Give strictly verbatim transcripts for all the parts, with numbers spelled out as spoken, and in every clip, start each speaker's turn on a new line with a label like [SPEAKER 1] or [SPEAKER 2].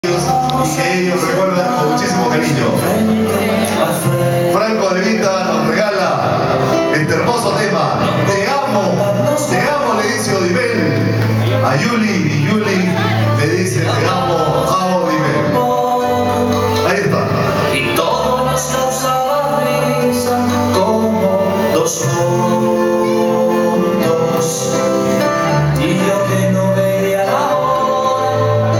[SPEAKER 1] y que ellos recuerdan con muchísimo cariño. Franco De Vita nos regala este hermoso tema. Te amo, te amo, le dice Odibel a Yuli, y Yuli le dice te amo a Odibel. Ahí está.
[SPEAKER 2] Y todo nos causaba risa como dos juntos, y yo que no veía la hora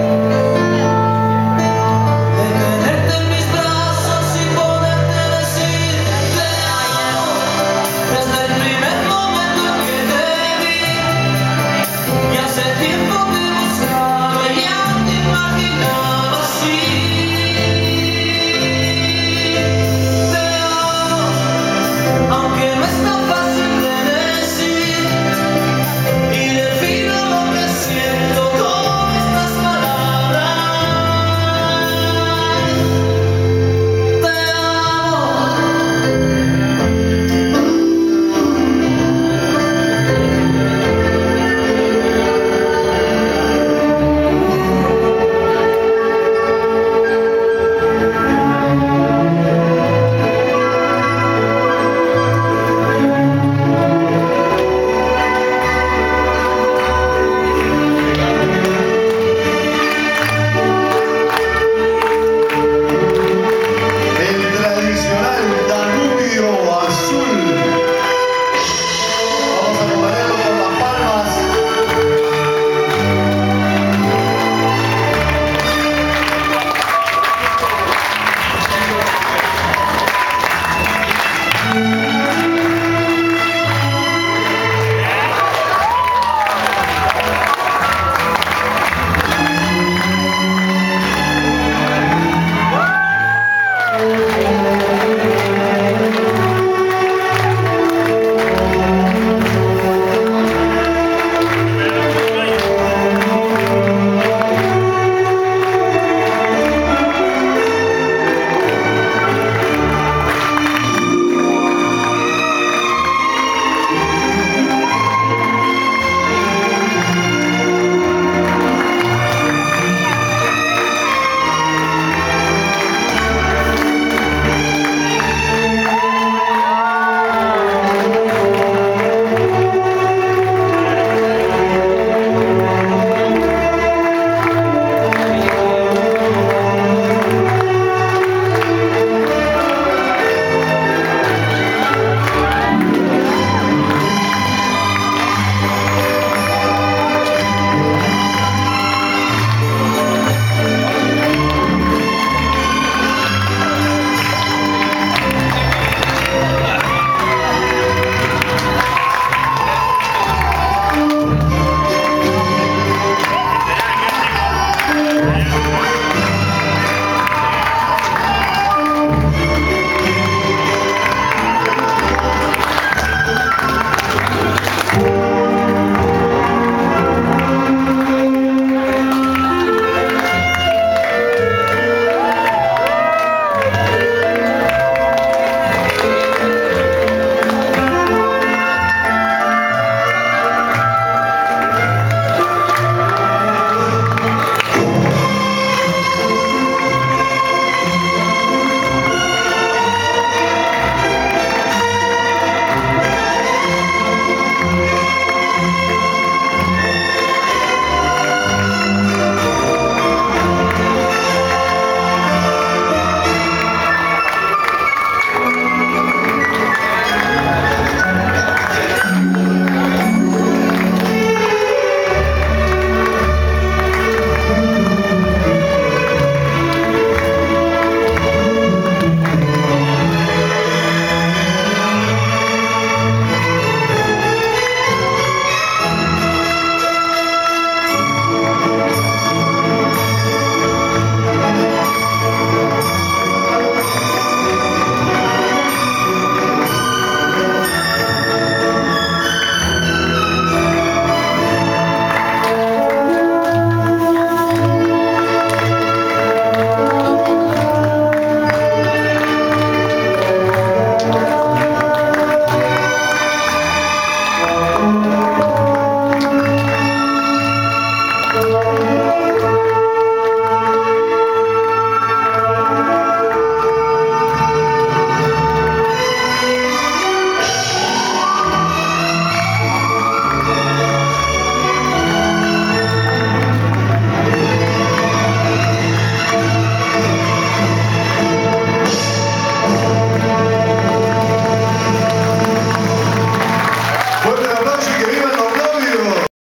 [SPEAKER 2] de tenerte en mis brazos y poderte decir te amo desde el primer momento en que te vi, y hace tiempo te buscaba y ya te imaginaba así. Aunque no es tan fácil de decir, y defino lo que siento con estas palabras. Te
[SPEAKER 1] Thank you.